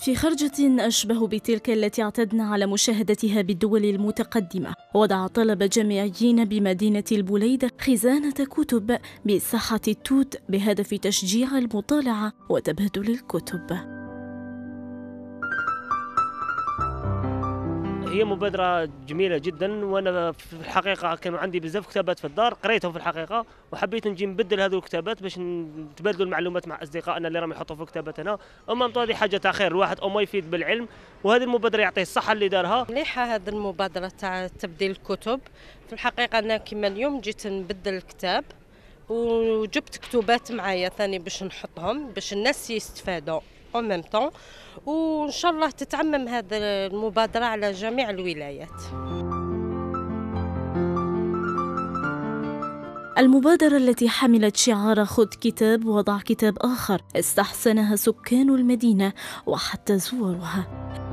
في خرجة أشبه بتلك التي اعتدنا على مشاهدتها بالدول المتقدمة، وضع طلبة جامعيين بمدينة البوليدة خزانة كتب بساحة التوت بهدف تشجيع المطالعة وتبادل الكتب. هي مبادرة جميلة جدا، وانا في الحقيقة كانوا عندي بزاف كتابات في الدار قريتهم في الحقيقة، وحبيت نجي نبدل هذو الكتابات باش نتبادلوا المعلومات مع اصدقائنا اللي راهم يحطوا في كتاباتنا. هذه حاجة تاع خير، الواحد ما يفيد بالعلم، وهذه المبادرة يعطيه الصحة اللي دارها. مليحة هذه المبادرة تاع تبديل الكتب. في الحقيقة أنا كما اليوم جيت نبدل الكتاب وجبت كتبات معايا ثاني باش نحطهم باش الناس يستفادوا en même temps، وإن شاء الله تتعمم هذه المبادرة على جميع الولايات. المبادرة التي حملت شعار خذ كتاب وضع كتاب آخر استحسنها سكان المدينة وحتى زوارها.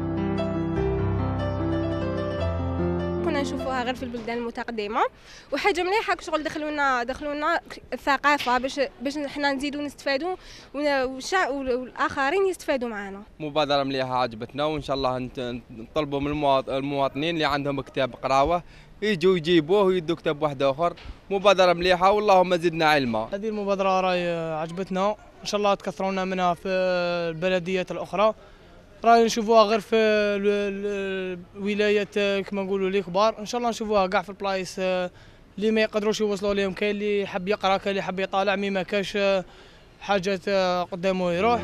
كنا نشوفوها غير في البلدان المتقدمه، وحاجه مليحه شغل دخلونا الثقافه باش حنا نزيدو نستفادوا والاخرين يستفادوا معنا. مبادره مليحه عجبتنا، وان شاء الله نطلبوا من المواطنين اللي عندهم كتاب قراوه يجوا يجيبوه ويدوا كتاب واحد اخر. مبادره مليحه واللهم زدنا علما. هذه المبادره راهي عجبتنا، ان شاء الله تكثرونا منها في البلديات الاخرى. راهي نشوفوها غير في الولايات كما نقولوا لي كبار، ان شاء الله نشوفوها كاع في البلايص اللي ما يقدروش يوصلوا لهم. كاين اللي يحب يقرا، كاين اللي يحب يطالع، ما كاش حاجات قدامه يروح.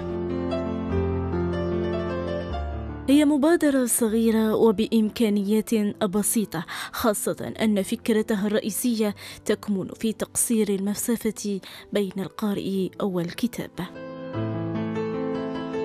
هي مبادرة صغيرة وبإمكانيات بسيطة، خاصة أن فكرتها الرئيسية تكمن في تقصير المسافة بين القارئ والكتاب.